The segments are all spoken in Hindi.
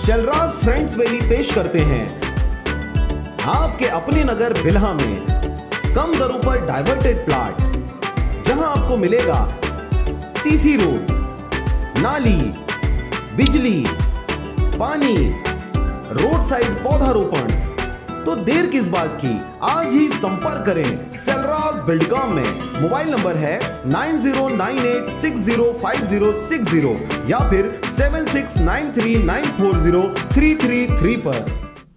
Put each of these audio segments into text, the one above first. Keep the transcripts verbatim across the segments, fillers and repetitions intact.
शैलराज फ्रेंड्स वैली पेश करते हैं आपके अपने नगर बिल्हा में कम दरों पर डाइवर्टेड प्लॉट, जहां आपको मिलेगा सीसी रोड, नाली, बिजली, पानी, रोड साइड पौधारोपण। तो देर किस बात की, आज ही संपर्क करें शैलराज बिल्डकॉम में। मोबाइल नंबर है nine zero nine eight six zero five zero six zero या फिर seven six nine three nine four zero three three three पर।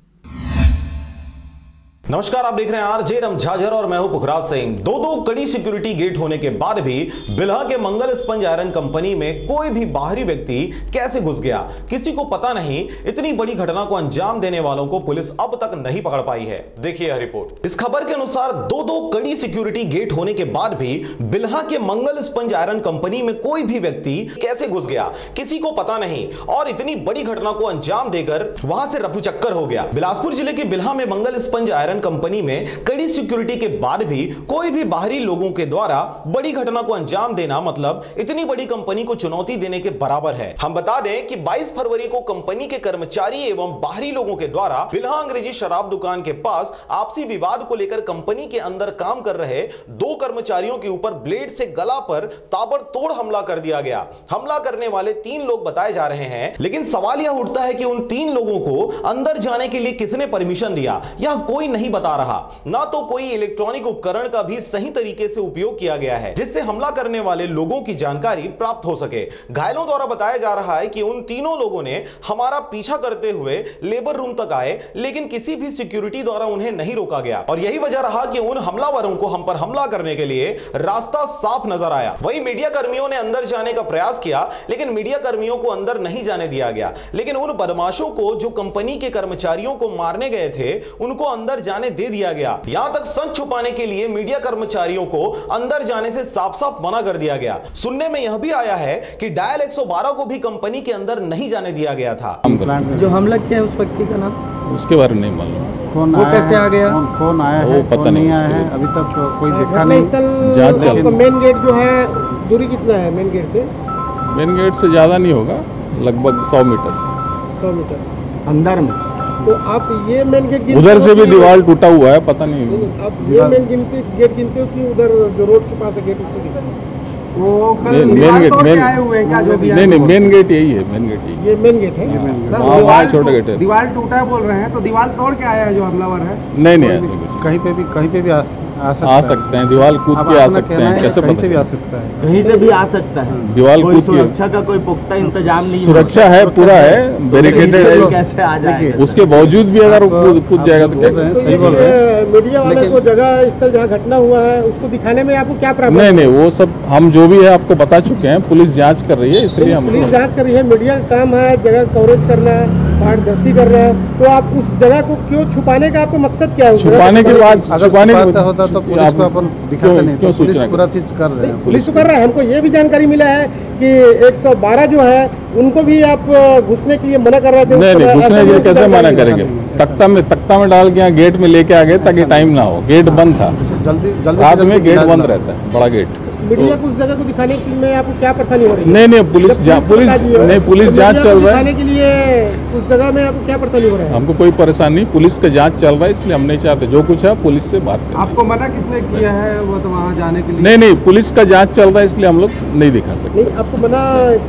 नमस्कार, आप देख रहे हैं आरजे रमझाझर और मैं हूं पुखराज सिंह। दो दो कड़ी सिक्योरिटी गेट होने के बाद भी बिल्हा के मंगल स्पंज आयरन कंपनी में कोई भी बाहरी व्यक्ति कैसे घुस गया, किसी को पता नहीं। इतनी बड़ी घटना को अंजाम देने वालों को पुलिस अब तक नहीं पकड़ पाई है। देखिए यह रिपोर्ट। इस खबर के अनुसार दो दो कड़ी सिक्योरिटी गेट होने के बाद भी बिल्हा के मंगल स्पंज आयरन कंपनी में कोई भी व्यक्ति कैसे घुस गया, किसी को पता नहीं और इतनी बड़ी घटना को अंजाम देकर वहां से रफू चक्कर हो गया। बिलासपुर जिले के बिल्हा में मंगल स्पंज आयरन कंपनी में कड़ी सिक्योरिटी के बाद भी कोई भी बाहरी लोगों के द्वारा बड़ी घटना को अंजाम देना मतलब इतनी बड़ी कंपनी को चुनौती देने के बराबर है। हम बता दें कि बाईस फरवरी को कंपनी के कर्मचारी एवं बाहरी लोगों के द्वारा बिल्हा अंग्रेजी शराब दुकान के पास आपसी विवाद को लेकर कंपनी के अंदर काम कर रहे दो कर्मचारियों के ऊपर ब्लेड से गला पर ताबड़तोड़ हमला कर दिया गया। हमला करने वाले तीन लोग बताए जा रहे हैं, लेकिन सवाल यह उठता है कि उन तीन लोगों को अंदर जाने के लिए किसने परमिशन दिया, यह कोई नहीं बता रहा। ना तो कोई इलेक्ट्रॉनिक उपकरण का भी सही तरीके से उपयोग किया गया है जिससे हमला करने वाले लोगों की जानकारी प्राप्त हो सके। घायलों द्वारा बताया जा रहा है कि उन तीनों लोगों ने हमारा पीछा करते हुए लेबर रूम तक आए, लेकिन किसी भी सिक्योरिटी द्वारा उन्हें नहीं रोका गया और यही वजह रहा कि उन हमलावरों को हम पर हमला करने के लिए रास्ता साफ नजर आया। वहीं मीडिया कर्मियों ने अंदर जाने का प्रयास किया, लेकिन मीडिया कर्मियों को अंदर नहीं जाने दिया गया। लेकिन उन बदमाशों को जो कंपनी के कर्मचारियों को मारने गए थे, उनको अंदर जाने दे दिया गया। यहां तक सच छुपाने के लिए मीडिया कर्मचारियों को अंदर जाने से साफ साफ मना कर दिया गया। सुनने में यह भी आया है कि डायल एक सौ बारह को भी कंपनी के अंदर नहीं जाने दिया गया था। जो हमला किया है उस व्यक्ति का नाम, उसके बारे में नहीं मालूम। कौन वो कैसे आ गया, कौन आया वो है, पता नहीं आया है, अभी तक कोई देखा नहीं। नहीं। जांच चल रही है। मेन गेट जो है दूरी कितना है मेन गेट से? मेन गेट से ज़्यादा नहीं होगा, लगभग सौ मीटर सौ मीटर अंदर में। तो आप ये मेन गेट उधर से भी दीवार टूटा हुआ है, पता नहीं। आप ये मेन गिनते गेट गिनते हो कि उधर जो रोड के पास है गेट उससे गिनते हो? वो मेन गेट मेन आए हुए हैं क्या? जो नहीं नहीं मेन गेट यही है, मेन गेट यही ये मेन गेट है। वहाँ वहाँ छोटा गेट है। दीवार टूटा बोल रहे हैं, तो दीवार तोड़ के आया है जो हमलावर है? नहीं नहीं ऐसे कुछ कहीं पे भी कहीं पे भी आ, आ सकता आ सकते हैं, दीवार कूद के आ सकते हैं, कैसे कहीं पता से भी आ चले? सकता है। कहीं से भी आ सकता है। दीवार कोई कूद के सुरक्षा का कोई पुख्ता इंतजाम नहीं है। सुरक्षा है, पूरा है, बैरिकेडेड है। कैसे आ जाएगा? उसके बावजूद भी अगर वो कूद कूद जाएगा तो क्या? सही बोल रहे हैं। मीडिया वाले को जगह स्थल जहाँ घटना हुआ है उसको दिखाने में आपको क्या प्रॉब्लम? नहीं नहीं वो सब हम जो भी है आपको बता चुके हैं। पुलिस जांच कर रही है, इसलिए हम पुलिस जांच कर रही है, मीडिया का काम है जगह कवरेज करना है, पारदर्शी करना है। तो आप उस जगह को क्यों छुपाने का आपको मकसद क्या है? छुपाने के बाद छुपाने होता तो पुलिस को अपन दिखाते नहीं, तो पुलिस पूरा चीज कर रहे हैं। पुलिस तो कर रहा है। हमको ये भी जानकारी मिला है कि एक सौ बारह जो है उनको भी आप घुसने के लिए मना कर रहे थे। नहीं नहीं घुसने के लिए कैसे मना करेंगे? तख्ता में तख्ता में डाल के यहाँ गेट में लेके आ गए ताकि टाइम ना हो। गेट बंद था, जल्दी जल्दी रात में गेट बंद रहता है, बड़ा गेट। मीडिया को उस जगह को दिखाने के लिए आपको क्या परेशानी हो रही है? नहीं नहीं पुलिस जा, पुलिस नहीं पुलिस जांच चल रहा है। दिखाने के लिए उस जगह में आपको क्या परेशानी हो रहा है? हमको कोई परेशानी नहीं, पुलिस का जांच चल रहा है, इसलिए हम नहीं चाहते। जो कुछ है पुलिस से बात करें। आपको मना किसने किया है वो तो वहाँ जाने के लिए? नहीं नहीं पुलिस का जांच चल रहा है, इसलिए हम लोग नहीं दिखा सकते। नहीं, आपको मना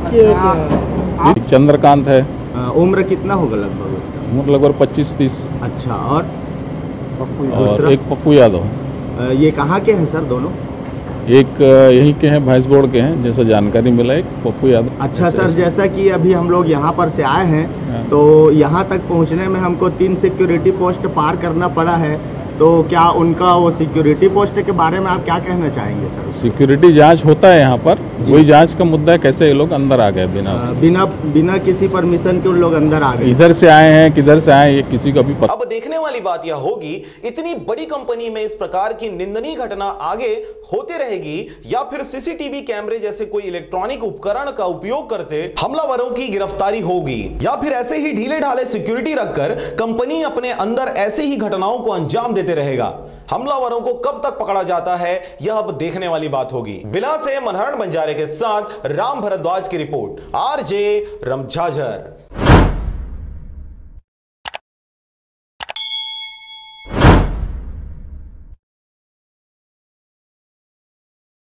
किया? चंद्रकांत है, उम्र कितना होगा लगभग उसका? उम्र लगभग पच्चीस तीस। अच्छा, और और एक पप्पू यादव। ये कहाँ के हैं सर दोनों? एक यहीं के हैं, भैंस बोर्ड के हैं, जैसा जानकारी मिला। एक पप्पू यादव। अच्छा सर, जैसा कि अभी हम लोग यहाँ पर से आए हैं, तो यहाँ तक पहुँचने में हमको तीन सिक्योरिटी पोस्ट पार करना पड़ा है। तो क्या उनका वो सिक्योरिटी पोस्ट के बारे में आप क्या कहना चाहेंगे सर? सिक्योरिटी जांच होता है यहाँ पर, वही जांच का मुद्दा है कैसे ये लोग अंदर आ गए बिना बिना बिना किसी परमिशन के उन लोग अंदर आ गए। इधर से आए हैं किधर से आए ये किसी का भी पता। अब देखने वाली बात यह होगी, इतनी बड़ी कंपनी में इस प्रकार की निंदनीय घटना आगे होती रहेगी या फिर सीसीटीवी कैमरे जैसे कोई इलेक्ट्रॉनिक उपकरण का उपयोग करते हमलावरों की गिरफ्तारी होगी, या फिर ऐसे ही ढीले ढाले सिक्योरिटी रखकर कंपनी अपने अंदर ऐसे ही घटनाओं को अंजाम देते रहेगा। हमलावरों को कब तक पकड़ा जाता है यह अब देखने वाली बात होगी। बिला से मनहरण बंजारे के साथ राम भरद्वाज की रिपोर्ट, आरजे रमझाझर।